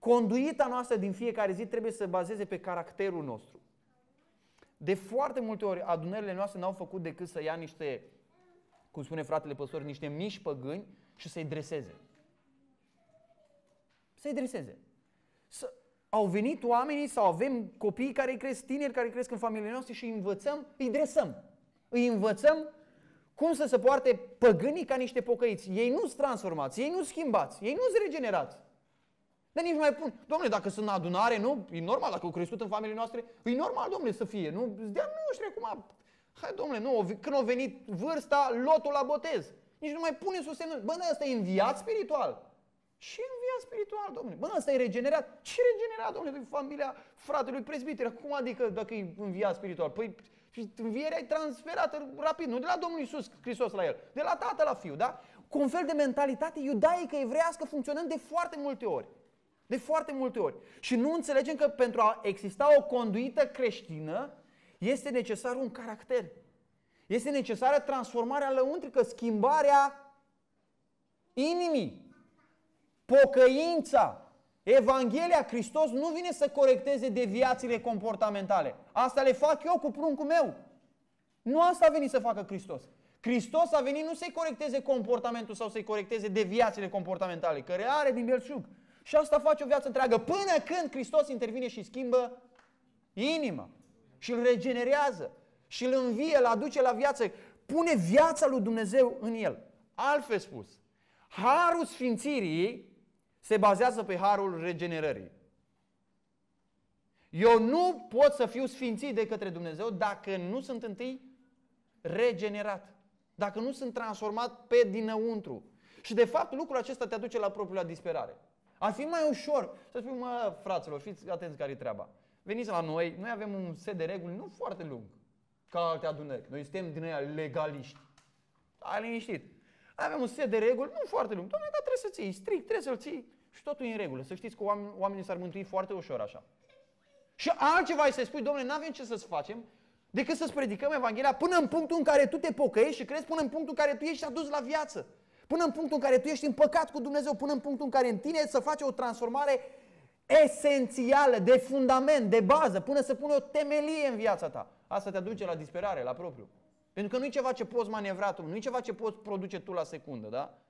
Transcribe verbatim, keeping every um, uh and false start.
Conduita noastră din fiecare zi trebuie să se bazeze pe caracterul nostru. De foarte multe ori adunările noastre n-au făcut decât să ia niște, cum spune fratele păstor, niște mici păgâni și să-i dreseze. Să-i dreseze. Să... Au venit oamenii sau avem copii care cresc, tineri care cresc în familiile noastre și îi învățăm, îi dresăm. Îi învățăm cum să se poarte păgânii ca niște pocăiți. Ei nu-s transformați, ei nu-s schimbați, ei nu-s regenerați. Dar nici nu mai pun, dom'le, dacă sunt în adunare, nu? E normal, dacă au crescut în familiile noastre, e normal, dom'le, să fie. Nu, de nu știu acum, hai, dom'le, nu, când a venit vârsta, lotul la botez. Nici nu mai pune sub semnul, bă, ăsta e înviat spiritual. Ce înviat spiritual, dom'le? Bă, ăsta e regenerat. Ce regenerat, dom'le? E familia fratelui prezbiter. Cum adică dacă e înviat spiritual? Păi învierea e transferată rapid, nu de la Domnul Iisus Hristos la el, de la Tatăl la Fiul, da? Cu un fel de mentalitate iudaică, evreiască, funcționând de foarte multe ori. De foarte multe ori. Și nu înțelegem că pentru a exista o conduită creștină este necesar un caracter. Este necesară transformarea lăuntrică, schimbarea inimii, pocăința. Evanghelia, Hristos nu vine să corecteze deviațiile comportamentale. Asta le fac eu cu pruncul meu. Nu asta a venit să facă Hristos. Hristos a venit nu să-i corecteze comportamentul sau să-i corecteze deviațiile comportamentale, care are din belșug. Și asta face o viață întreagă, până când Hristos intervine și schimbă inima și îl regenerează și îl învie, îl aduce la viață, pune viața lui Dumnezeu în el. Altfel spus, harul sfințirii se bazează pe harul regenerării. Eu nu pot să fiu sfințit de către Dumnezeu dacă nu sunt întâi regenerat, dacă nu sunt transformat pe dinăuntru. Și de fapt lucrul acesta te aduce la propriul la disperare. Ar fi mai ușor să spui, mă, fraților, fiți atenți care e treaba. Veniți la noi, noi avem un set de reguli nu foarte lung, ca alte adunări. Noi suntem din aia legaliști. Ai liniștit. Avem un set de reguli nu foarte lung. Doamne, dar trebuie să ții, strict, trebuie să-l ții și totul e în regulă. Să știți că oamenii s-ar mântui foarte ușor așa. Și altceva e să spui, Doamne, n-avem ce să-ți facem decât să-ți predicăm Evanghelia până în punctul în care tu te pocăiești și crezi, până în punctul în care tu ești adus la viață. Până în punctul în care tu ești împăcat cu Dumnezeu, până în punctul în care în tine să faci o transformare esențială, de fundament, de bază, până să pune o temelie în viața ta. Asta te aduce la disperare, la propriu. Pentru că nu e ceva ce poți manevra tu, nu e ceva ce poți produce tu la secundă, da?